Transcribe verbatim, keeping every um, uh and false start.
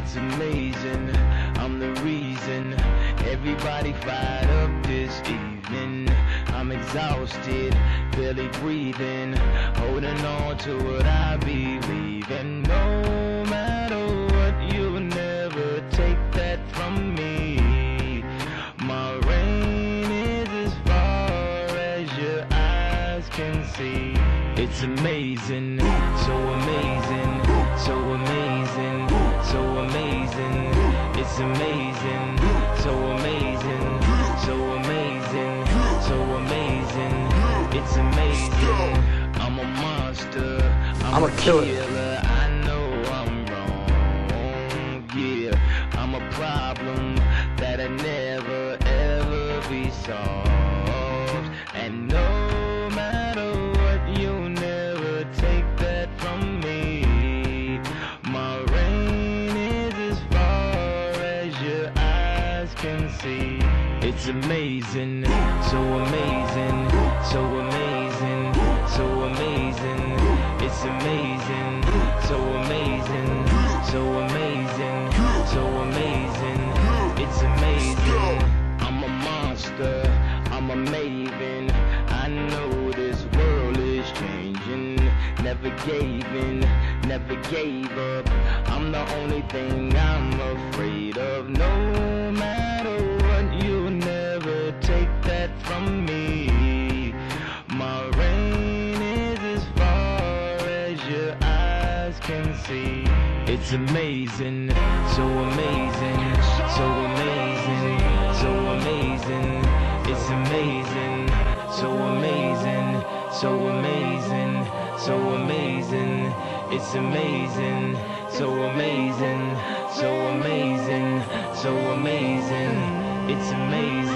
It's amazing, I'm the reason everybody fired up this evening. I'm exhausted, barely breathing, holding on to what I believe in. No matter what, you'll never take that from me. My reign is as far as your eyes can see. It's amazing, so amazing, so amazing, so amazing. It's amazing, so amazing, so amazing, so amazing. It's amazing. I'm a monster, I'm, I'm a killer. killer. I know I'm wrong, yeah. I'm a problem that'll never ever be solved. And no matter what, you'll never take that from me. My reign is as far as your eyes can see. It's amazing, so amazing, so amazing, so amazing. It's amazing, so amazing, so amazing, so amazing. It's amazing. I'm a monster, I'm a maven. I know this world is changing. Never gave in, never gave up. I'm the only thing I'm afraid of. No matter what, you'll never take that from me. My reign is as far as your eyes can see. It's amazing, so amazing, so amazing, so amazing. It's amazing, so amazing, so amazing, so amazing. It's amazing, so amazing, so amazing, so amazing. It's amazing.